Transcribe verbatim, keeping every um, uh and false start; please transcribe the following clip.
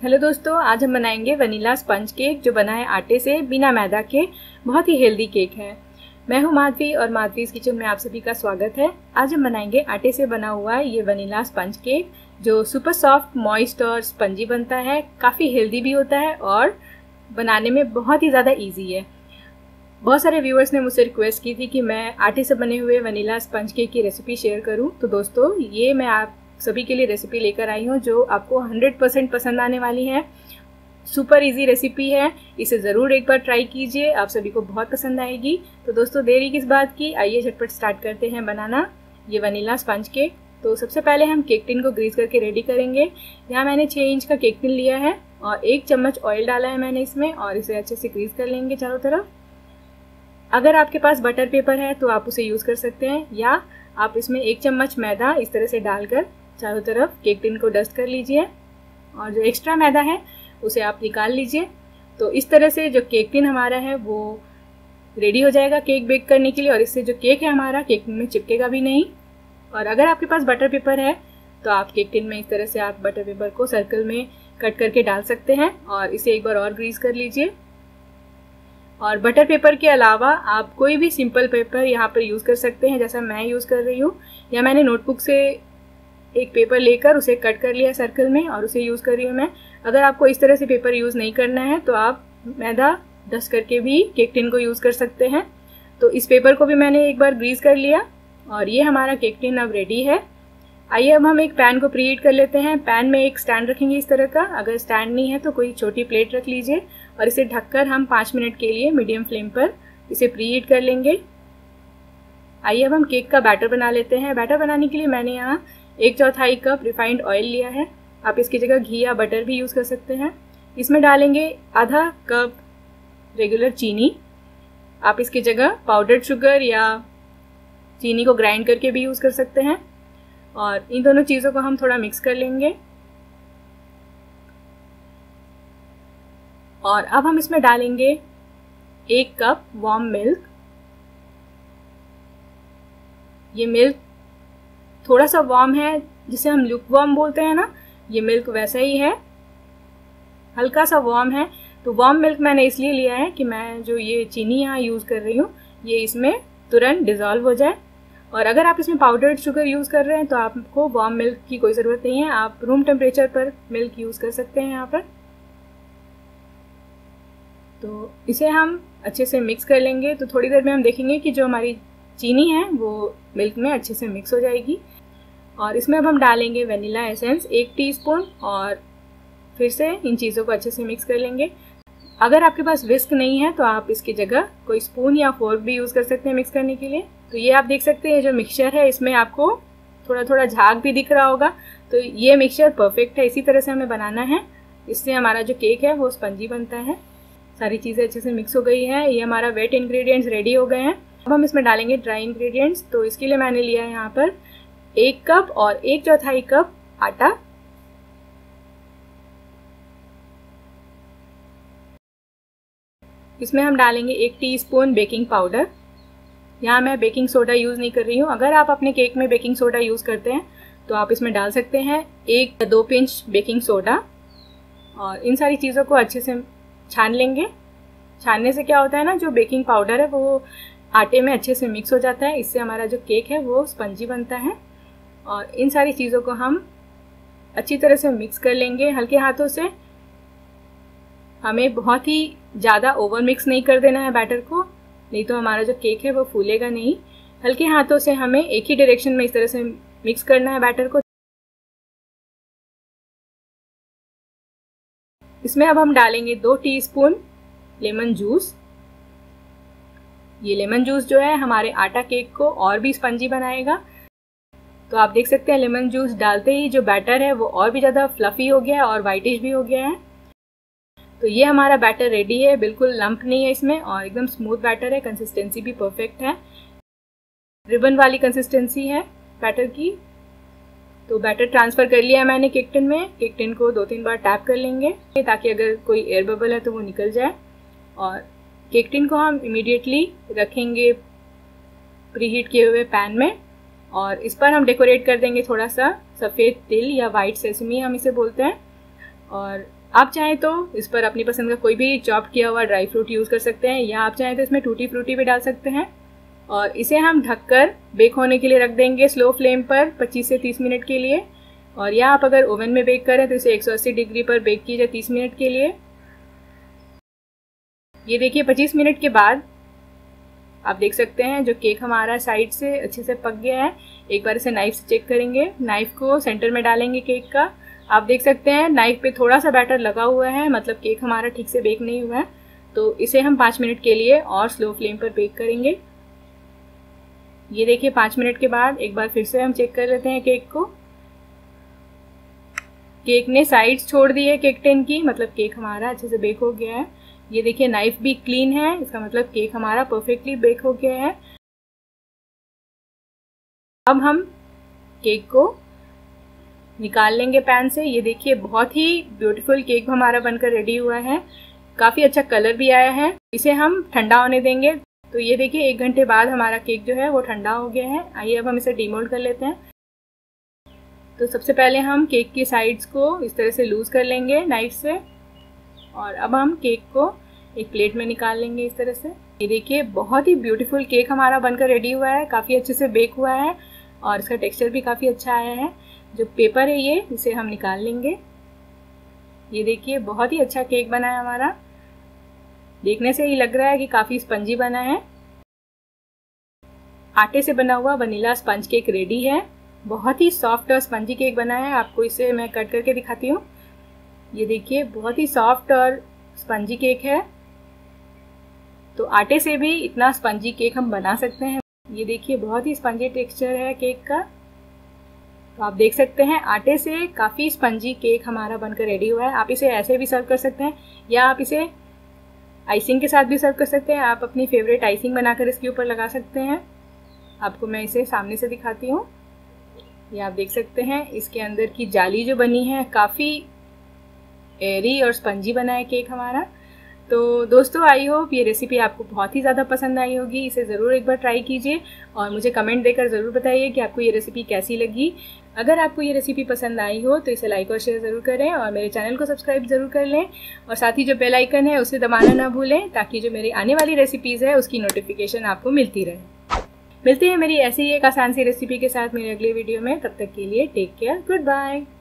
Hello दोस्तों, आज हम बनाएंगे वनीला स्पंज केक जो बना है आटे से बिना मैदा के। बहुत ही हेल्दी केक है। मैं हूं माधवी और माधवीज किचन में आप सभी का स्वागत है। आज हम बनाएंगे आटे से बना हुआ ये वनीला स्पंज केक जो सुपर सॉफ्ट, मॉइस्ट और स्पंजी बनता है। काफ़ी हेल्दी भी होता है और बनाने में बहुत ही ज़्यादा ईजी है। बहुत सारे व्यूअर्स ने मुझसे रिक्वेस्ट की थी कि मैं आटे से बने हुए वनीला स्पंज केक की रेसिपी शेयर करूं। तो दोस्तों, ये मैं आप सभी के लिए रेसिपी लेकर आई हूँ जो आपको हंड्रेड परसेंट पसंद आने वाली है। सुपर इजी रेसिपी है, इसे ज़रूर एक बार ट्राई कीजिए, आप सभी को बहुत पसंद आएगी। तो दोस्तों, देरी किस बात की, आइए झटपट स्टार्ट करते हैं बनाना ये वनीला स्पंज केक। तो सबसे पहले हम केक टिन को ग्रीस करके रेडी करेंगे। यहाँ मैंने छः इंच का केक टिन लिया है और एक चम्मच ऑयल डाला है मैंने इसमें, और इसे अच्छे से ग्रीस कर लेंगे चारों तरफ। अगर आपके पास बटर पेपर है तो आप उसे यूज़ कर सकते हैं, या आप इसमें एक चम्मच मैदा इस तरह से डालकर चारों तरफ केक टिन को डस्ट कर लीजिए, और जो एक्स्ट्रा मैदा है उसे आप निकाल लीजिए। तो इस तरह से जो केक टिन हमारा है वो रेडी हो जाएगा केक बेक करने के लिए, और इससे जो केक है हमारा केक टिन में चिपकेगा भी नहीं। और अगर आपके पास बटर पेपर है तो आप केक टिन में इस तरह से आप बटर पेपर को सर्कल में कट करके डाल सकते हैं, और इसे एक बार और ग्रीस कर लीजिए। और बटर पेपर के अलावा आप कोई भी सिंपल पेपर यहाँ पर यूज़ कर सकते हैं, जैसा मैं यूज़ कर रही हूँ। या मैंने नोटबुक से एक पेपर लेकर उसे कट कर लिया सर्कल में, और उसे यूज़ कर रही हूँ मैं। अगर आपको इस तरह से पेपर यूज़ नहीं करना है तो आप मैदा डस्ट करके भी केक टिन को यूज़ कर सकते हैं। तो इस पेपर को भी मैंने एक बार ग्रीस कर लिया, और ये हमारा केक टिन अब रेडी है। आइए अब हम एक पैन को प्रीहीट कर लेते हैं। पैन में एक स्टैंड रखेंगे इस तरह का। अगर स्टैंड नहीं है तो कोई छोटी प्लेट रख लीजिए, और इसे ढककर हम पाँच मिनट के लिए मीडियम फ्लेम पर इसे प्रीहीट कर लेंगे। आइए अब हम केक का बैटर बना लेते हैं। बैटर बनाने के लिए मैंने यहाँ एक चौथाई कप रिफाइंड ऑयल लिया है। आप इसकी जगह घी या बटर भी यूज़ कर सकते हैं। इसमें डालेंगे आधा कप रेगुलर चीनी। आप इसकी जगह पाउडर्ड शुगर या चीनी को ग्राइंड करके भी यूज़ कर सकते हैं। और इन दोनों चीज़ों को हम थोड़ा मिक्स कर लेंगे। और अब हम इसमें डालेंगे एक कप वार्म मिल्क। ये मिल्क थोड़ा सा वार्म है, जिसे हम लुक वार्म बोलते हैं ना, ये मिल्क वैसा ही है, हल्का सा वार्म है। तो वार्म मिल्क मैंने इसलिए लिया है कि मैं जो ये चीनी यहाँ यूज़ कर रही हूँ ये इसमें तुरंत डिज़ोल्व हो जाए। और अगर आप इसमें पाउडर्ड शुगर यूज़ कर रहे हैं तो आपको वार्म मिल्क की कोई ज़रूरत नहीं है, आप रूम टेम्परेचर पर मिल्क यूज़ कर सकते हैं यहाँ पर। तो इसे हम अच्छे से मिक्स कर लेंगे। तो थोड़ी देर में हम देखेंगे कि जो हमारी चीनी है वो मिल्क में अच्छे से मिक्स हो जाएगी। और इसमें अब हम डालेंगे वनीला एसेंस एक टीस्पून, और फिर से इन चीज़ों को अच्छे से मिक्स कर लेंगे। अगर आपके पास विस्क नहीं है तो आप इसकी जगह कोई स्पून या फोर्क भी यूज़ कर सकते हैं मिक्स करने के लिए। तो ये आप देख सकते हैं जो मिक्सचर है इसमें आपको थोड़ा थोड़ा झाग भी दिख रहा होगा। तो ये मिक्सचर परफेक्ट है, इसी तरह से हमें बनाना है। इससे हमारा जो केक है वो स्पंजी बनता है। सारी चीज़ें अच्छे से मिक्स हो गई है। ये हमारा वेट इंग्रेडिएंट्स रेडी हो गए हैं। अब हम इसमें डालेंगे ड्राई इंग्रेडिएंट्स। तो इसके लिए मैंने लिया है यहाँ पर एक कप और एक चौथाई कप आटा। इसमें हम डालेंगे एक टीस्पून बेकिंग पाउडर। यहाँ मैं बेकिंग सोडा यूज़ नहीं कर रही हूँ। अगर आप अपने केक में बेकिंग सोडा यूज़ करते हैं तो आप इसमें डाल सकते हैं एक या दो पिंच बेकिंग सोडा। और इन सारी चीज़ों को अच्छे से छान लेंगे। छानने से क्या होता है ना, जो बेकिंग पाउडर है वो आटे में अच्छे से मिक्स हो जाता है। इससे हमारा जो केक है वो स्पंजी बनता है। और इन सारी चीज़ों को हम अच्छी तरह से मिक्स कर लेंगे हल्के हाथों से। हमें बहुत ही ज़्यादा ओवर मिक्स नहीं कर देना है बैटर को, नहीं तो हमारा जो केक है वो फूलेगा नहीं। हल्के हाथों से हमें एक ही डायरेक्शन में इस तरह से मिक्स करना है बैटर को। इसमें अब हम डालेंगे दो टीस्पून लेमन जूस। ये लेमन जूस जो है हमारे आटा केक को और भी स्पंजी बनाएगा। तो आप देख सकते हैं लेमन जूस डालते ही जो बैटर है वो और भी ज़्यादा फ्लफी हो गया है और वाइटिश भी हो गया है। तो ये हमारा बैटर रेडी है, बिल्कुल लंप नहीं है इसमें, और एकदम स्मूथ बैटर है। कंसिस्टेंसी भी परफेक्ट है, रिबन वाली कंसिस्टेंसी है बैटर की। तो बैटर ट्रांसफ़र कर लिया है मैंने केक टिन में। केक टिन को दो तीन बार टैप कर लेंगे ताकि अगर कोई एयर बबल है तो वो निकल जाए। और केक टिन को हम इमीडिएटली रखेंगे प्रीहीट किए हुए पैन में, और इस पर हम डेकोरेट कर देंगे थोड़ा सा सफ़ेद तिल या वाइट सेसमी हम इसे बोलते हैं। और आप चाहें तो इस पर अपनी पसंद का कोई भी चॉप किया हुआ ड्राई फ्रूट यूज़ कर सकते हैं, या आप चाहें तो इसमें टूटी फ्रूटी भी डाल सकते हैं। और इसे हम ढककर बेक होने के लिए रख देंगे स्लो फ्लेम पर पच्चीस से तीस मिनट के लिए। और या आप अगर ओवन में बेक करें तो इसे एक सौ अस्सी डिग्री पर बेक कीजिए तीस मिनट के लिए। ये देखिए पच्चीस मिनट के बाद आप देख सकते हैं जो केक हमारा साइड से अच्छे से पक गया है। एक बार इसे नाइफ से चेक करेंगे। नाइफ को सेंटर में डालेंगे केक का। आप देख सकते हैं नाइफ पे थोड़ा सा बैटर लगा हुआ है, मतलब केक हमारा ठीक से बेक नहीं हुआ है। तो इसे हम पाँच मिनट के लिए और स्लो फ्लेम पर बेक करेंगे। ये देखिए पाँच मिनट के बाद एक बार फिर से हम चेक कर लेते हैं केक को। केक ने साइड्स छोड़ दी है केक टिन की, मतलब केक हमारा अच्छे से बेक हो गया है। ये देखिए नाइफ भी क्लीन है, इसका मतलब केक हमारा परफेक्टली बेक हो गया है। अब हम केक को निकाल लेंगे पैन से। ये देखिए बहुत ही ब्यूटीफुल केक हमारा बनकर रेडी हुआ है, काफ़ी अच्छा कलर भी आया है। इसे हम ठंडा होने देंगे। तो ये देखिए एक घंटे बाद हमारा केक जो है वो ठंडा हो गया है। आइए अब हम इसे डीमोल्ड कर लेते हैं। तो सबसे पहले हम केक की साइड्स को इस तरह से लूज कर लेंगे नाइफ से, और अब हम केक को एक प्लेट में निकाल लेंगे इस तरह से। ये देखिए बहुत ही ब्यूटीफुल केक हमारा बनकर रेडी हुआ है, काफ़ी अच्छे से बेक हुआ है और इसका टेक्सचर भी काफ़ी अच्छा आया है। जो पेपर है ये इसे हम निकाल लेंगे। ये देखिए बहुत ही अच्छा केक बना है हमारा, देखने से ही लग रहा है कि काफ़ी स्पंजी बना है। आटे से बना हुआ वनीला स्पंज केक रेडी है। बहुत ही सॉफ्ट और स्पंजी केक बना है। आपको इसे मैं कट करके दिखाती हूँ। ये देखिए बहुत ही सॉफ्ट और स्पंजी केक है। तो आटे से भी इतना स्पंजी केक हम बना सकते हैं। ये देखिए बहुत ही स्पंजी टेक्सचर है केक का। तो आप देख सकते हैं आटे से काफ़ी स्पंजी केक हमारा बनकर रेडी हुआ है। आप इसे ऐसे भी सर्व कर सकते हैं, या आप इसे आइसिंग के साथ भी सर्व कर सकते हैं। आप अपनी फेवरेट आइसिंग बनाकर इसके ऊपर लगा सकते हैं। आपको मैं इसे सामने से दिखाती हूँ। ये आप देख सकते हैं इसके अंदर की जाली जो बनी है काफ़ी एयरी और स्पंजी बना है केक हमारा। तो दोस्तों आई होप ये रेसिपी आपको बहुत ही ज़्यादा पसंद आई होगी। इसे ज़रूर एक बार ट्राई कीजिए और मुझे कमेंट देकर ज़रूर बताइए कि आपको ये रेसिपी कैसी लगी। अगर आपको ये रेसिपी पसंद आई हो तो इसे लाइक और शेयर ज़रूर करें और मेरे चैनल को सब्सक्राइब ज़रूर कर लें, और साथ ही जो बेल आइकन है उसे दबाना ना भूलें, ताकि जो मेरी आने वाली रेसिपीज़ है उसकी नोटिफिकेशन आपको मिलती रहे। मिलते हैं मेरी ऐसी ही एक आसान सी रेसिपी के साथ मेरे अगले वीडियो में। तब तक के लिए टेक केयर, गुड बाय।